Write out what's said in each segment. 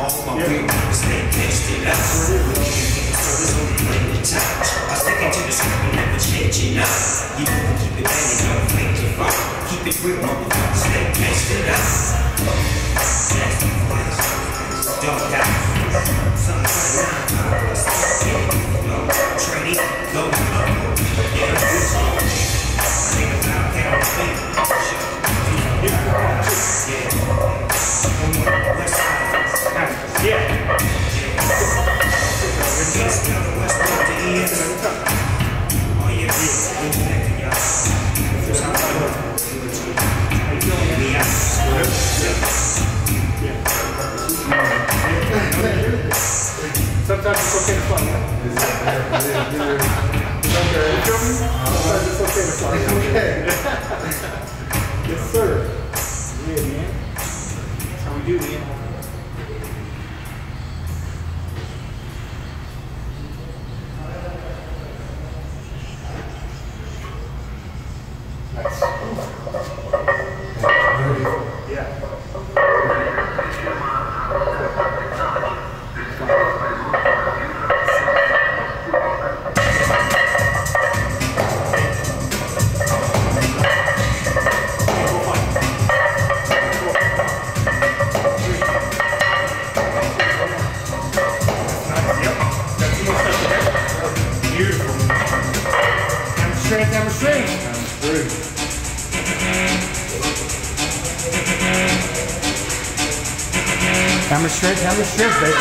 all my real stay pasted out. So it's only playing the time. I stick into the script and never changing out. You can keep it banging, don't make it fall. Keep it real, motherfucker, stay pasted out. Don't doubt. Some trade it, go up. Yeah, this all. Niggas out there on the beat. Sometimes it's okay to fly, right? Okay, you feel me? Sometimes it's okay to fly. Okay. Yes, sir. Yeah, man. That's how we do, man. Nice. Yeah. Hammer straight. Hammer straight, baby.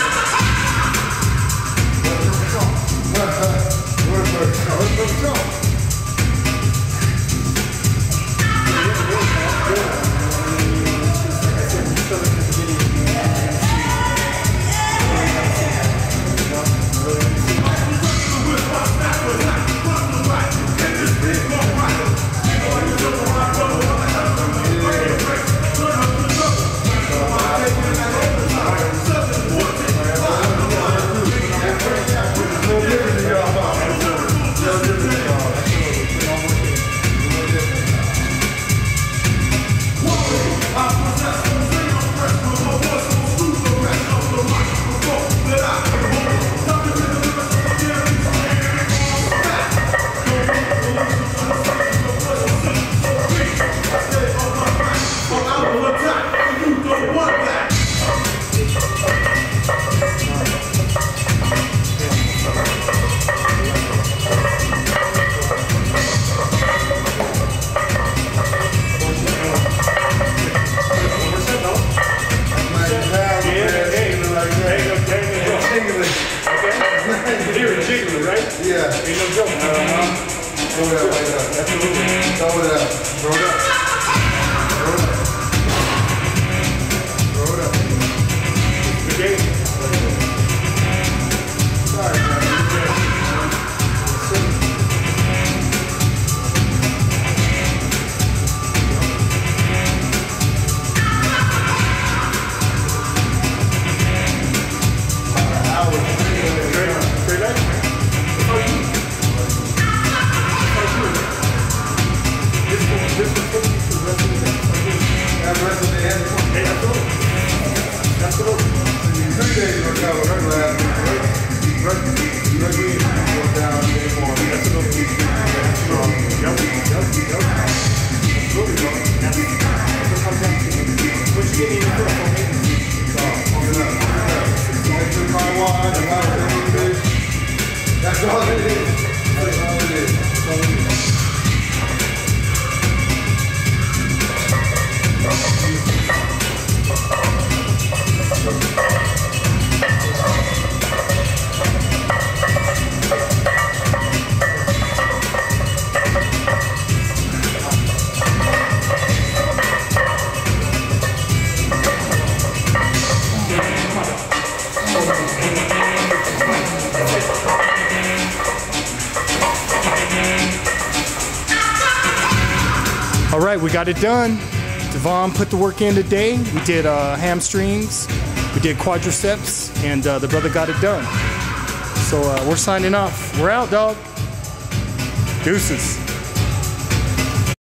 Yeah. Ain't no joke. Throw it up like that. Absolutely. Throw it up. Throw it up. Throw it up. Throw it up. Good game. Sorry, man. That's all it is. That's all it is. That's all it is. All right, we got it done. DaVaughn put the work in today. We did hamstrings, we did quadriceps, and the brother got it done. So we're signing off. We're out, dog. Deuces.